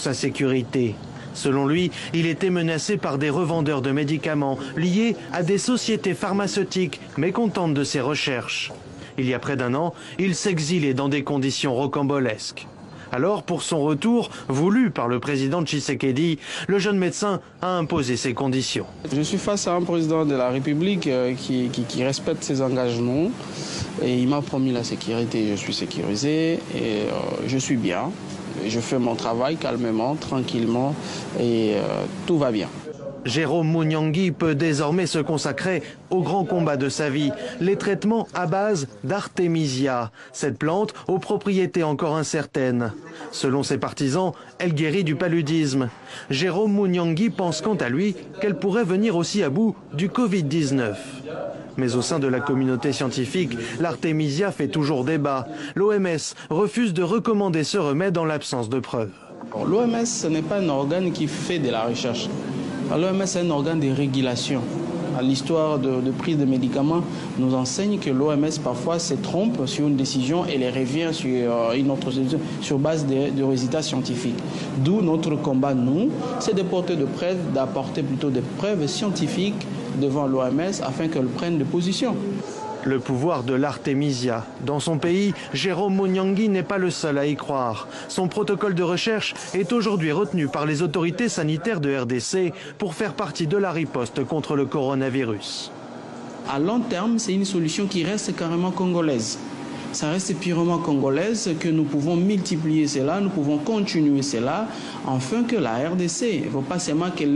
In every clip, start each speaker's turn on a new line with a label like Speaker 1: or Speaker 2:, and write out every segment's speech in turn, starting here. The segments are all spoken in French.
Speaker 1: Sa sécurité. Selon lui, il était menacé par des revendeurs de médicaments liés à des sociétés pharmaceutiques mécontentes de ses recherches. Il y a près d'un an, il s'exilait dans des conditions rocambolesques. Alors, pour son retour, voulu par le président Tshisekedi, le jeune médecin a imposé ses conditions.
Speaker 2: Je suis face à un président de la République qui respecte ses engagements. Et il m'a promis la sécurité, je suis sécurisé et je suis bien. Je fais mon travail calmement, tranquillement et tout va bien.
Speaker 1: Jérôme Mouniangui peut désormais se consacrer au grand combat de sa vie, les traitements à base d'Artemisia, cette plante aux propriétés encore incertaines. Selon ses partisans, elle guérit du paludisme. Jérôme Mouniangui pense quant à lui qu'elle pourrait venir aussi à bout du Covid-19. Mais au sein de la communauté scientifique, l'Artemisia fait toujours débat. L'OMS refuse de recommander ce remède en l'absence de preuves.
Speaker 2: L'OMS, ce n'est pas un organe qui fait de la recherche. L'OMS est un organe de régulation. L'histoire de prise de médicaments nous enseigne que l'OMS parfois se trompe sur une décision et les revient sur une autre décision sur base de résultats scientifiques. D'où notre combat, nous, c'est de porter de preuves, d'apporter plutôt des preuves scientifiques devant l'OMS afin qu'elle prenne des positions.
Speaker 1: Le pouvoir de l'Artemisia. Dans son pays, Jérôme Mouniangui n'est pas le seul à y croire. Son protocole de recherche est aujourd'hui retenu par les autorités sanitaires de RDC pour faire partie de la riposte contre le coronavirus.
Speaker 2: À long terme, c'est une solution qui reste carrément congolaise. Ça reste purement congolaise, que nous pouvons multiplier cela, nous pouvons continuer cela, afin que la RDC, il ne faut pas seulement que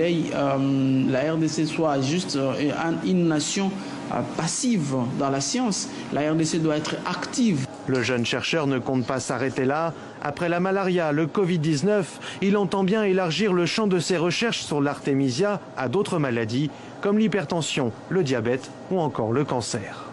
Speaker 2: la RDC soit juste une nation passive dans la science. La RDC doit être active.
Speaker 1: Le jeune chercheur ne compte pas s'arrêter là. Après la malaria, le Covid-19, il entend bien élargir le champ de ses recherches sur l'Artemisia à d'autres maladies, comme l'hypertension, le diabète ou encore le cancer.